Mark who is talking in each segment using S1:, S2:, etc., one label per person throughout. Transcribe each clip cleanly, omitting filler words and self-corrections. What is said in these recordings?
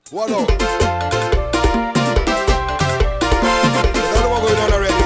S1: What up? You don't know what's going on already.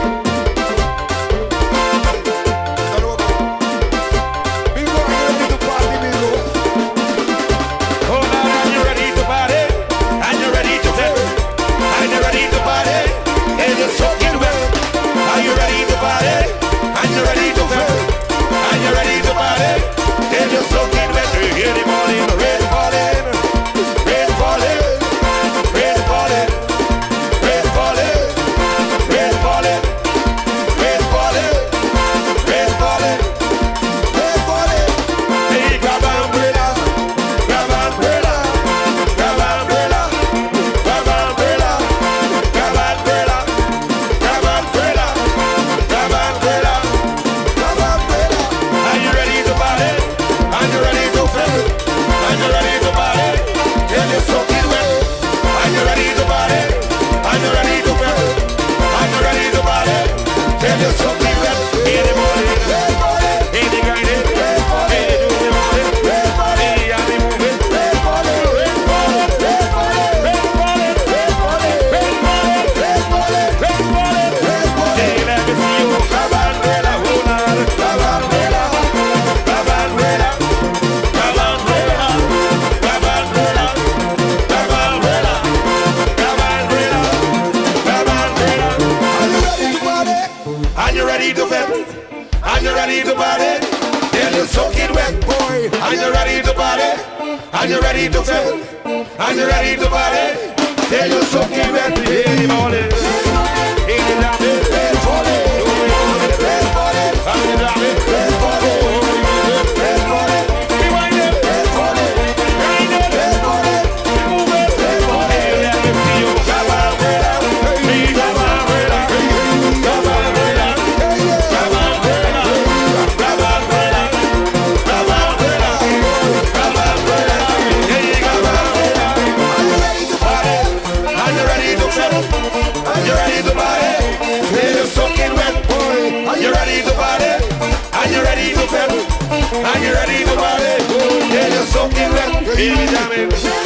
S1: You don't know what's going on. Bingo, are you ready to party, Bingo?
S2: Oh, now are you ready to party? Are you ready to flip? Are you ready to party? Is it soaking wet? Are you ready to party? Are you ready to flip? Are you ready to party? Is it soaking wet? You hear the morning rain falling, rain falling, rain falling, rain falling, rain falling, rain falling, rain falling, rain falling. Hey, grab umbrella, grab umbrella, grab umbrella, grab umbrella, grab umbrella, grab umbrella, grab umbrella, grab umbrella. Are you ready to party? Are you ready to flip? Are you ready to party? Till you're soaking wet. Are you ready to party? Are you ready to flip? Are you ready to party? Till you're soaking wet. In the morning, in the grinding, in the morning, in the happy moving, rain falling, rain falling, rain falling, rain falling, rain falling, rain falling, rain falling, rain falling, rain falling. Hey, let me see you. Grab umbrella, hold on. Grab umbrella, grab umbrella, grab umbrella, grab umbrella, grab umbrella, grab umbrella, grab umbrella.
S1: Are you ready to party?
S2: Are you ready to flip? Are you ready to party? Till you're soaking wet, boy. Are you ready to party? Are you ready to flip? Are you ready to party? Till you're soaking wet in the morning, in the morning, rain falling, rain falling, I'm in the morning, rain falling, rain falling, rewind it, rain falling, grind it, rain falling, move it, rain falling. Hey, let me see you. Grab umbrella, hey, grab umbrella, grab umbrella, grab umbrella, grab umbrella, grab umbrella, grab umbrella, hey, grab umbrella. Are you ready to party? Are you ready to flip? Are you ready to party? Till you're soaking wet, boy. Are you ready to party? Are you ready to flip? Are you ready to party? Till you're soaking wet, baby, jamming.